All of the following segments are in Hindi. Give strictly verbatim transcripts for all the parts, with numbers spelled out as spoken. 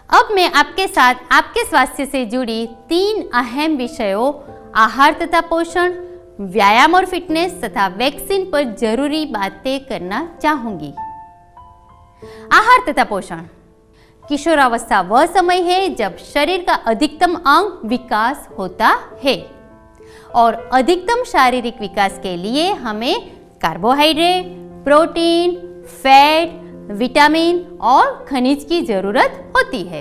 अब मैं आपके साथ आपके स्वास्थ्य से जुड़ी तीन अहम विषयों आहार तथा पोषण, व्यायाम और फिटनेस तथा वैक्सीन पर जरूरी बातें करना चाहूंगी। आहार तथा पोषण। किशोरावस्था वह समय है जब शरीर का अधिकतम अंग विकास होता है और अधिकतम शारीरिक विकास के लिए हमें कार्बोहाइड्रेट, प्रोटीन, फैट, विटामिन और खनिज की जरूरत होती है।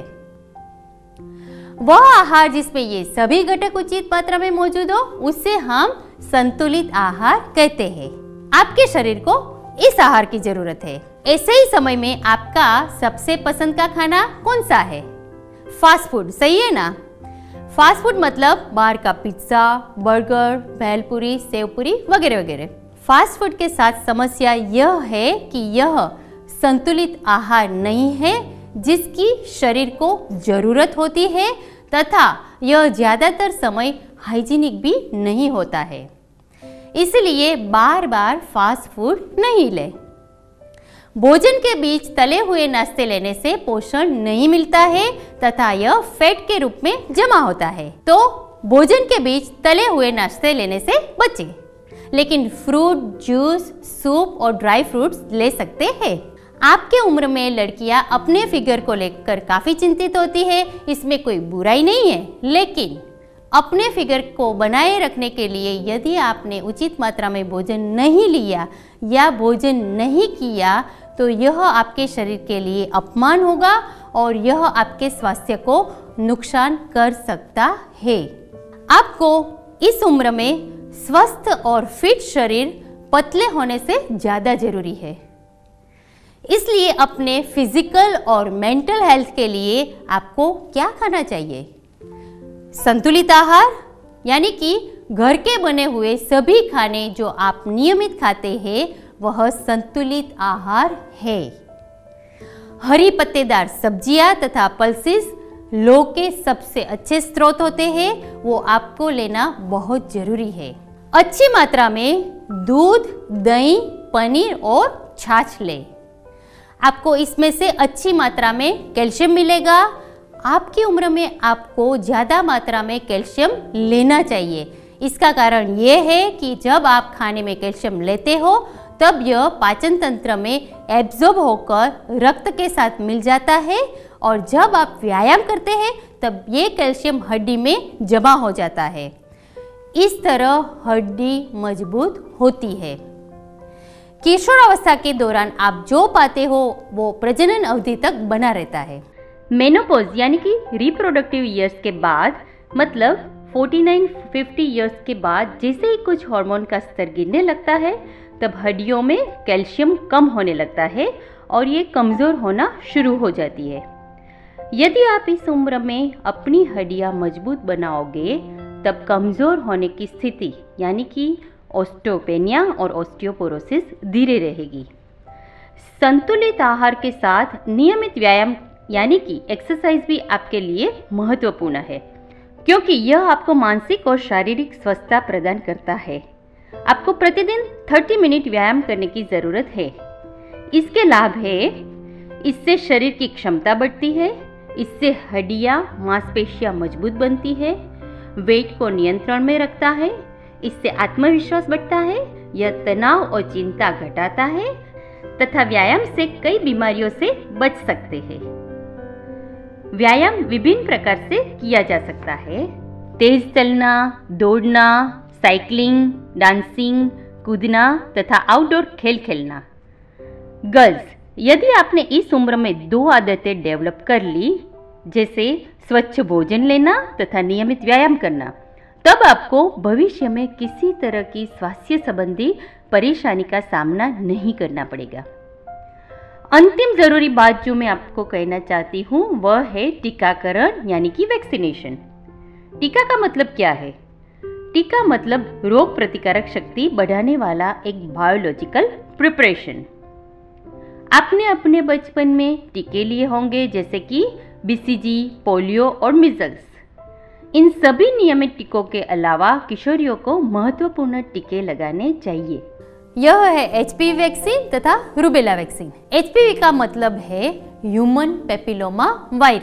वह आहार जिसमें ये सभी घटक उचित मात्रा में मौजूद हो उसे हम संतुलित आहार कहते हैं। आपके शरीर को इस आहार की जरूरत है। ऐसे ही समय में आपका सबसे पसंद का खाना कौन सा है? फास्ट फूड, सही है ना? फास्ट फूड मतलब बाहर का पिज्जा, बर्गर, भेलपुरी, सेवपुरी वगैरह वगैरह। फास्ट फूड के साथ समस्या यह है कि यह संतुलित आहार नहीं है जिसकी शरीर को जरूरत होती है तथा यह ज्यादातर समय हाइजीनिक भी नहीं होता है। इसलिए बार बार फास्ट फूड नहीं लें। भोजन के बीच तले हुए नाश्ते लेने से पोषण नहीं मिलता है तथा यह फैट के रूप में जमा होता है। तो भोजन के बीच तले हुए नाश्ते लेने से बचें, लेकिन फ्रूट, जूस, सूप और ड्राई फ्रूट्स ले सकते हैं। आपके उम्र में लड़कियां अपने फिगर को लेकर काफी चिंतित होती है, इसमें कोई बुराई नहीं है, लेकिन अपने फिगर को बनाए रखने के लिए यदि आपने उचित मात्रा में भोजन नहीं लिया या भोजन नहीं किया तो यह आपके शरीर के लिए अपमान होगा और यह आपके स्वास्थ्य को नुकसान कर सकता है। आपको इस उम्र में स्वस्थ और फिट शरीर पतले होने से ज्यादा जरूरी है। इसलिए अपने फिजिकल और मेंटल हेल्थ के लिए आपको क्या खाना चाहिए? संतुलित आहार, यानी कि घर के बने हुए सभी खाने जो आप नियमित खाते हैं वह संतुलित आहार है। हरी पत्तेदार सब्जियां तथा पल्सेस लोह के सबसे अच्छे स्रोत होते हैं, वो आपको लेना बहुत जरूरी है। अच्छी मात्रा में दूध, दही, पनीर और छाछ लें। आपको इसमें से अच्छी मात्रा में कैल्शियम मिलेगा। आपकी उम्र में आपको ज़्यादा मात्रा में कैल्शियम लेना चाहिए। इसका कारण ये है कि जब आप खाने में कैल्शियम लेते हो तब यह पाचन तंत्र में एब्जॉर्ब होकर रक्त के साथ मिल जाता है और जब आप व्यायाम करते हैं तब ये कैल्शियम हड्डी में जमा हो जाता है। इस तरह हड्डी मजबूत होती है। किशोरावस्था के दौरान आप जो पाते हो वो प्रजनन अवधि तक बना रहता है। मेनोपॉज यानी कि रिप्रोडक्टिव ईयर्स के बाद, मतलब उनचास पचास ईयर्स के बाद जैसे ही कुछ हार्मोन का स्तर गिरने लगता है तब हड्डियों में कैल्शियम कम होने लगता है और ये कमज़ोर होना शुरू हो जाती है। यदि आप इस उम्र में अपनी हड्डियां मजबूत बनाओगे तब कमज़ोर होने की स्थिति यानी कि ऑस्टियोपेनिया और ऑस्टियोपोरोसिस धीरे रहेगी। संतुलित आहार के साथ नियमित व्यायाम यानी कि एक्सरसाइज भी आपके लिए महत्वपूर्ण है, क्योंकि यह आपको मानसिक और शारीरिक स्वस्थता प्रदान करता है। आपको प्रतिदिन तीस मिनट व्यायाम करने की जरूरत है। इसके लाभ है, इससे शरीर की क्षमता बढ़ती है, इससे हड्डियां, मांसपेशियां मजबूत बनती है, वेट को नियंत्रण में रखता है, इससे आत्मविश्वास बढ़ता है, यह तनाव और चिंता घटाता है तथा व्यायाम से कई बीमारियों से बच सकते हैं। व्यायाम विभिन्न प्रकार से किया जा सकता है। तेज चलना, दौड़ना, साइकिलिंग, डांसिंग, कूदना तथा आउटडोर खेल खेलना। गर्ल्स, यदि आपने इस उम्र में दो आदतें डेवलप कर ली, जैसे स्वच्छ भोजन लेना तथा नियमित व्यायाम करना, तब आपको भविष्य में किसी तरह की स्वास्थ्य संबंधी परेशानी का सामना नहीं करना पड़ेगा। अंतिम जरूरी बात जो मैं आपको कहना चाहती हूँ वह है टीकाकरण यानी कि वैक्सीनेशन। टीका का मतलब क्या है? टीका मतलब रोग प्रतिकारक शक्ति बढ़ाने वाला एक बायोलॉजिकल प्रिपरेशन। आपने अपने बचपन में टीके लिए होंगे, जैसे कि बीसीजी, पोलियो और मिजल्स। इन सभी नियमित टीकों के अलावा किशोरियों को महत्वपूर्ण टीके लगाने चाहिए। यह है एचपीवी वैक्सीन तथा रूबेला वैक्सीन। एचपीवी का मतलब है ह्यूमन पेपिलोमा वायरस।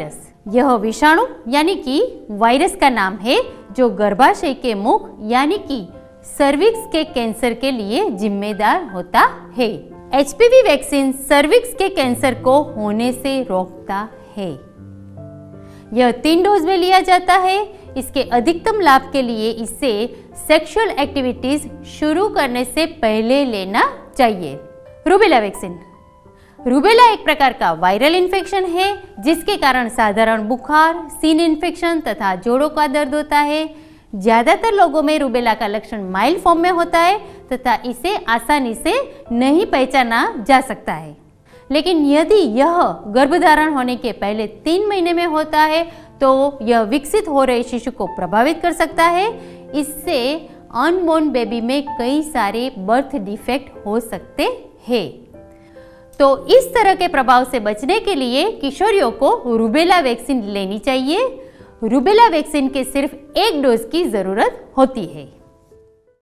यह विषाणु यानी कि वायरस का नाम है जो गर्भाशय के मुख यानी कि सर्विक्स के कैंसर के लिए जिम्मेदार होता है। H P V vaccine cervix के कैंसर को होने से रोकता है। यह तीन डोज में लिया जाता है। इसके अधिकतम लाभ के लिए इसे सेक्सुअल एक्टिविटीज शुरू करने से पहले लेना चाहिए। Rubella vaccine. रूबेला एक प्रकार का वायरल इन्फेक्शन है जिसके कारण साधारण बुखार, सीन इन्फेक्शन तथा जोड़ों का दर्द होता है। ज्यादातर लोगों में रूबेला का लक्षण माइल्ड फॉर्म में होता है तथा इसे आसानी से नहीं पहचाना जा सकता है। लेकिन यदि यह गर्भधारण होने के पहले तीन महीने में होता है तो यह विकसित हो रहे शिशु को प्रभावित कर सकता है। इससे अनबोर्न बेबी में कई सारे बर्थ डिफेक्ट हो सकते हैं। तो इस तरह के प्रभाव से बचने के लिए किशोरियों को रूबेला वैक्सीन लेनी चाहिए। रूबेला वैक्सीन के सिर्फ एक डोज की जरूरत होती है।